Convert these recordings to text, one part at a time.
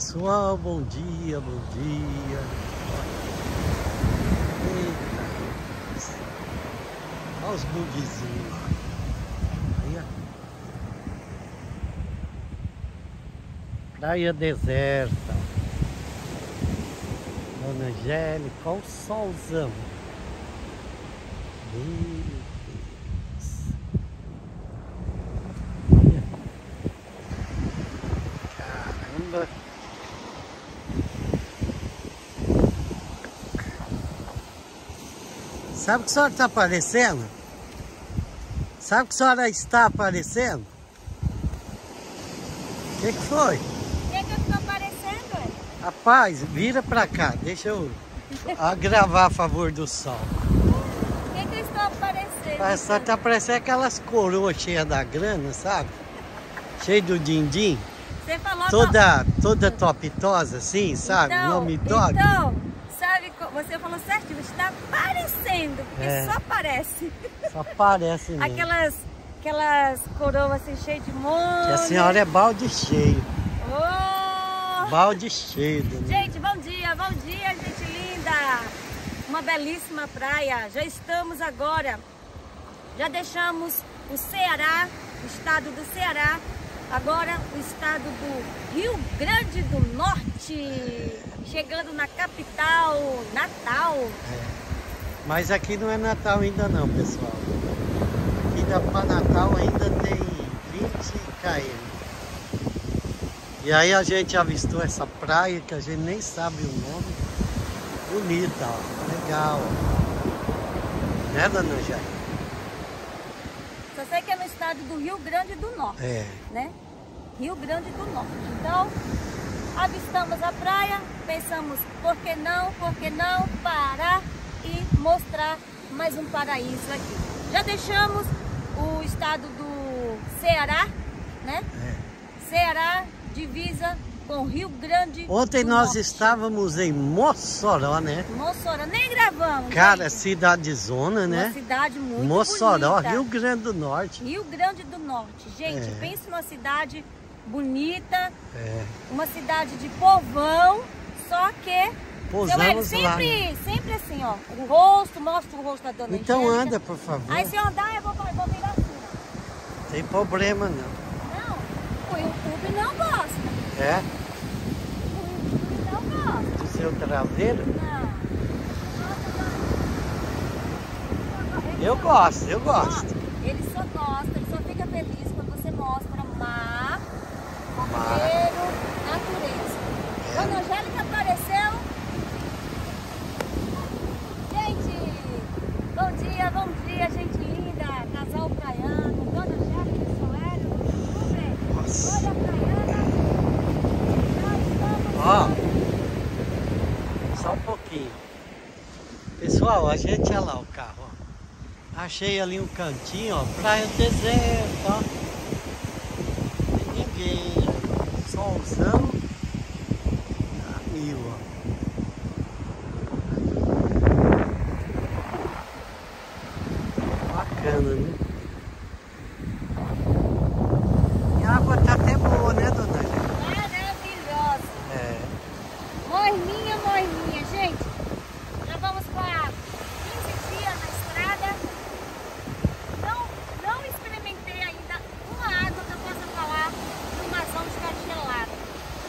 pessoal, bom dia, bom dia. Eita, olha os bugzinhos lá. Aí, ó. Praia deserta. Dona Angélica, olha o solzão. Meu Deus. Olha. Caramba. Sabe o que a senhora está aparecendo? Sabe o que a senhora está aparecendo? O que foi? O que eu estou aparecendo, ué? Rapaz, vira pra cá, deixa eu gravar a favor do sol. O que eu estou aparecendo? Só tá parecendo aquelas coroas cheias da grana, sabe? Cheio do din-din. Você falou Toda topitosa assim, sabe? Nome top. Então, sabe, você falou certinho, está aparecendo, porque só parece. Só parece mesmo. Aquelas coroas assim cheias de molho. Que a senhora é balde cheio. Oh! Balde cheio. Gente, bom dia, gente linda. Uma belíssima praia. Já estamos agora, já deixamos o Ceará, o estado do Ceará. Agora o estado do Rio Grande do Norte, chegando na capital, Natal. Mas aqui não é Natal ainda não, pessoal. Aqui para Natal ainda tem 20 km. E aí a gente avistou essa praia que a gente nem sabe o nome. Bonita, ó. Legal. Né, Dona Angélica? Só sei que é no estado do Rio Grande do Norte, né? Rio Grande do Norte. Então, avistamos a praia, pensamos, por que não parar e mostrar mais um paraíso aqui. Já deixamos o estado do Ceará, né? Ceará, divisa com Rio Grande Ontem do nós Norte. Estávamos em Mossoró, né? Mossoró, nem gravamos. Cara, gente. cidadezona, né? Uma cidade muito Mossoró, bonita. Rio Grande do Norte. Rio Grande do Norte. Gente, pensa numa cidade bonita, uma cidade de povão, só que... Pousamos lá. Sempre assim, ó, o rosto, mostra o rosto da Dona Então Angélica. anda, por favor. Aí se eu andar, eu vou virar assim, ó. Tem problema não. Não, o YouTube não gosta. É? O YouTube não gosta. Do seu traseiro? Não. Eu gosto. Ele só gosta, ele só fica feliz quando você mostra mar, roteiro, natureza. Dona Angélica apareceu. Gente, bom dia, gente linda. Casal praiano, Dona Angélica e Soélio. Vamos ver. Nossa. Olha a praiana. Ó, só um pouquinho. Pessoal, a gente olha lá o carro, ó. Achei ali um cantinho, ó, praia deserta, ó. Tem ninguém, solzão, a mil, ó. Bacana, né? E a água tá até boa, né, Dona Angélica? Maravilhosa. Morninha, gente. Já vamos para 15 dias na estrada. Não experimentei ainda uma água que eu possa falar de uma zona de gelada.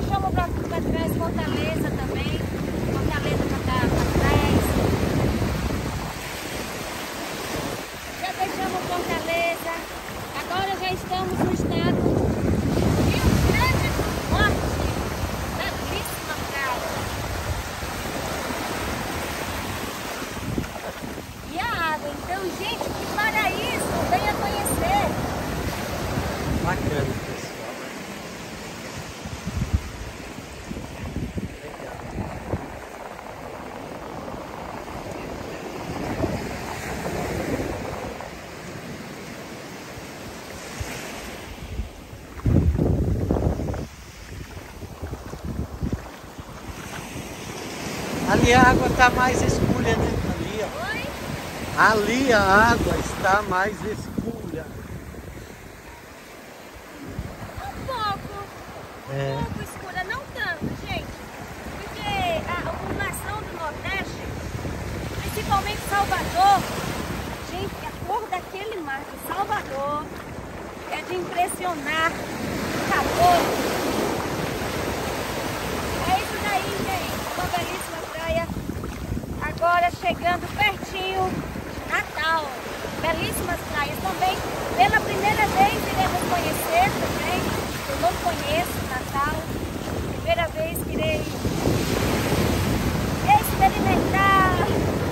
deixamos para trás Fortaleza também. Fortaleza para trás. Já deixamos Fortaleza. Agora já estamos no estado Rio Grande do Norte. Belíssima praia. E a água. Então, gente, que paraíso. Venha conhecer. Bacana, pessoal. Ali a água está mais escura, né? Ali, ó. Oi? Ali a água está mais escura. Um pouco. Um pouco escura. Não tanto, gente. Porque a população do Nordeste, principalmente Salvador, gente, a cor daquele mar de Salvador é de impressionar o calor. É isso daí, gente. Uma belíssima praia. Agora chegando pertinho de Natal. Belíssimas praias também. Pela primeira vez iremos conhecer também. Eu não conheço Natal. Primeira vez que irei experimentar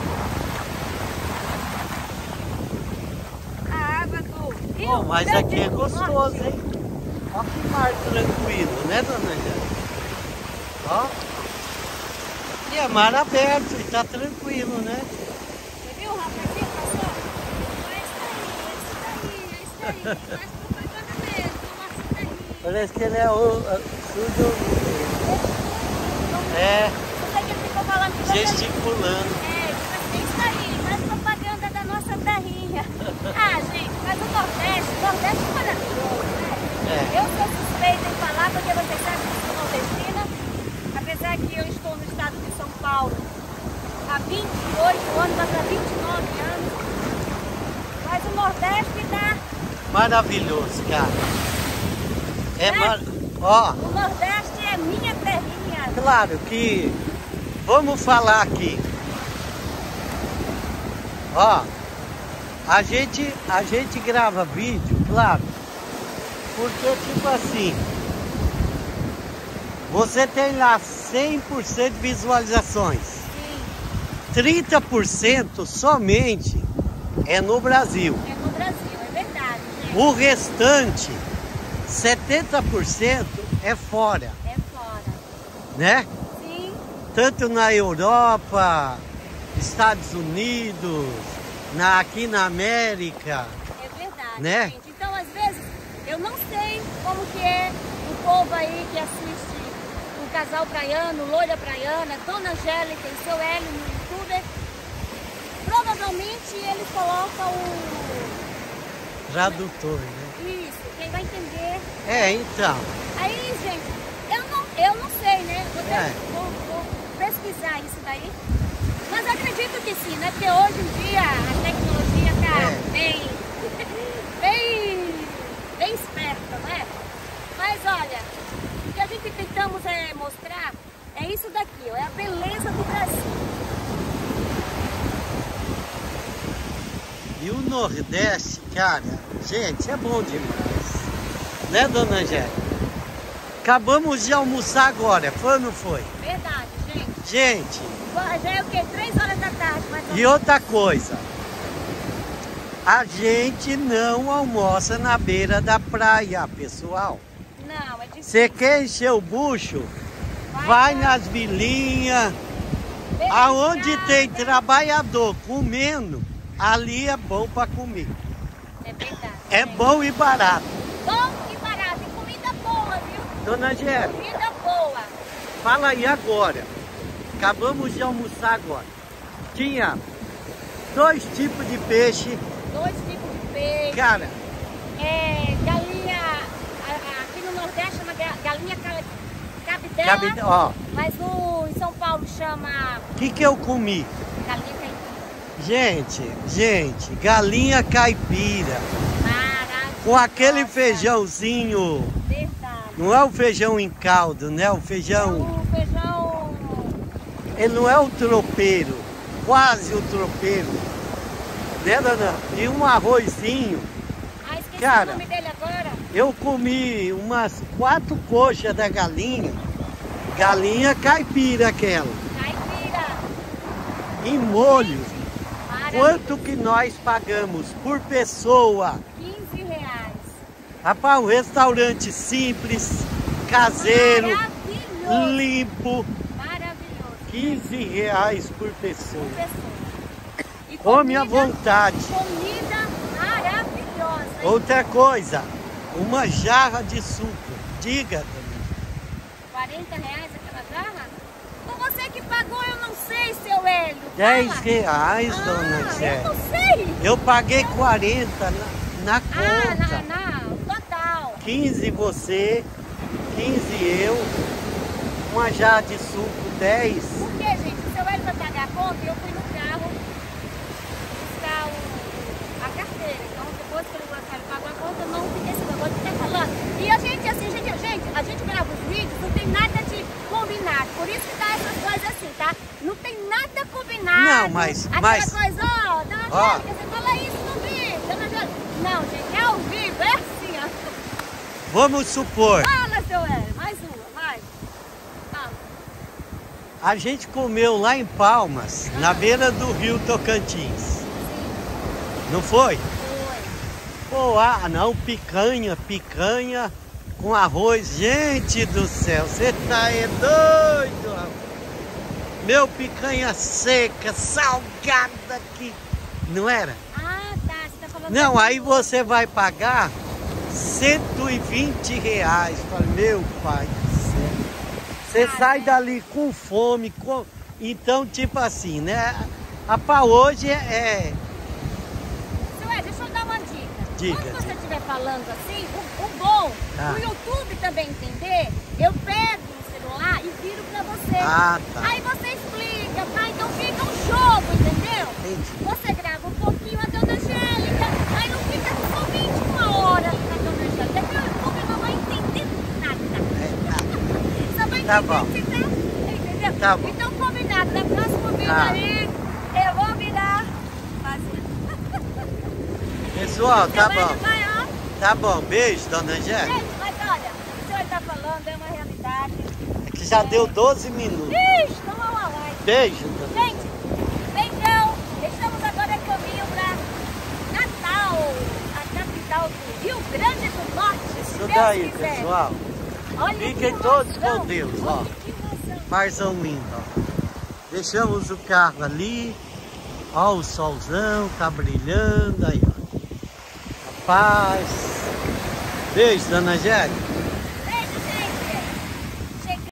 a água do Rio. Bom, mas Grande aqui é do gostoso, Norte. hein? Olha que mar tranquilo, né, dona Angélica? Ó. E é mar aberto e tá tranquilo, né? Você viu o rapazinho passou? É isso daí. Faz propaganda mesmo, nossa daí. Parece que ele é o surdo. É, Não sei que ele ficou falando que você... gesticulando. É isso aí, faz propaganda da nossa terrinha. Ah, gente, mas o Nordeste é maravilhoso, né? É. Eu sou suspeita em falar porque vocês sabem que eu sou nordestina. Apesar que eu estou no estado de São Paulo há 28 anos, mas há 29 anos. Mas o Nordeste dá... Maravilhoso, cara. É Né? Ó, O Nordeste é minha terrinha. claro que vamos falar aqui. Ó, a gente grava vídeo, claro. Porque tipo assim, você tem lá 100% de visualizações. Sim, 30% somente é no Brasil. é no Brasil, é verdade, gente. O restante, 70% é fora, É fora. né? Sim, Tanto na Europa, Estados Unidos, aqui na América, é verdade, né? gente. Então, às vezes, eu não sei como que é o povo aí que assiste o Casal Praiano, Loira Praiana, Dona Angélica e seu Hélio no YouTube. Provavelmente eles colocam o... tradutor, né? Isso, quem vai entender. É, então, Aí, gente, eu não sei, né? Vou pesquisar isso daí. Mas acredito que sim, né? Porque hoje em dia a tecnologia tá bem esperta, né? Mas olha, o que a gente tentamos mostrar é isso daqui, ó, é a beleza do Brasil. e o Nordeste, cara, gente, é bom demais. Né, dona Angélica? Acabamos de almoçar agora, foi ou não foi? Verdade, gente. Gente, Já é o quê? 3 horas da tarde, mais ou e menos. outra coisa, a gente não almoça na beira da praia, pessoal. Não, é difícil. Você quer encher o bucho? Vai nas vilinhas, aonde tem trabalhador comendo, ali é bom para comer. É verdade. É gente. bom e barato. Bom e barato. E comida boa, viu? Dona Angélica, Comida boa. fala aí agora. Acabamos de almoçar agora. Tinha 2 tipos de peixe. 2 tipos de peixe. Cara, Galinha, aqui no Nordeste chama galinha cabidela, ó, mas em São Paulo chama o que eu comi? galinha caipira. Gente, galinha caipira. Maravilhosa. Com aquele feijãozinho Verdade. Não é o feijão em caldo, né? O feijão... O feijão... Ele não é o tropeiro, quase o tropeiro. Né, dona? E um arrozinho. Ah, esqueci cara, o nome dele agora. Eu comi umas 4 coxas da galinha. Galinha caipira aquela. Caipira. Em molho. Maravilhoso. Quanto que nós pagamos por pessoa? R$15. Rapaz, um restaurante simples, caseiro, Maravilhoso. limpo. Maravilhoso. R$15 por pessoa. Por pessoa. E Come à vontade. Comida maravilhosa. Hein? Outra coisa, uma jarra de suco. Diga também. R$40 aquela jarra? Com você que pagou, eu não sei, seu Hélio. R$10, dona Zé. Eu não sei. Eu paguei 40 na conta. Não, total. 15 você, 15 eu, uma jarra de suco 10. Por que, gente? O seu Hélio vai pagar a conta e eu fui no carro buscar a carteira. Então, depois que ele pagou a conta, eu não fiquei esse negócio de ficar falando. E a gente, assim, a gente grava os vídeos, não tem nada de combinado. Por isso que tá essas coisas assim, tá? Não tem nada combinado. Não, mas... Aquela coisa, ó, dona Angélica, você fala isso no vídeo. Dona Angélica. Não, gente, é ao vivo, é assim, ó. Vamos supor. Fala, seu Hélio, mais uma, vai. Fala. A gente comeu lá em Palmas, na beira do rio Tocantins. Não foi? Foi. Pô, não, picanha com arroz. Gente do céu, você tá doido, rapaz. Meu, picanha seca, salgada aqui. Não era? Ah, tá, você tá falando... Não, aí você vai pagar R$120. Falei, meu pai do céu. Você sai dali com fome, então tipo assim, né? Pra hoje é... Deixa eu dar uma dica. Diga. Quando você estiver falando assim, o bom, o YouTube também entender, eu pego o celular e viro pra você. Ah, tá. Aí você explica, tá? Então fica um jogo, entendeu? Entendi. Você grava um pouquinho a Dona Angélica, aí não fica somente 1 hora com a Dona Angélica, porque o YouTube não vai entender nada. Só vai entender Tá bom. que você tá, entendeu? Tá bom. Então combinado, na próxima vídeo aí, eu vou virar fazendo. Pessoal, tá bom. Vai, ó. Tá bom, beijo, dona Angélica. Gente, mas olha, o que o senhor está falando é uma realidade. É que já deu 12 minutos. Ixi, toma uma live. Beijo, dona. Gente, beijão. Estamos agora a caminho para Natal, a capital do Rio Grande do Norte. Isso daí, pessoal. Olha, fiquem todos com Deus, ó. Marzão lindo, ó. Deixamos o carro ali. Ó, o solzão tá brilhando aí, ó. Paz. Beijo, dona Angélica.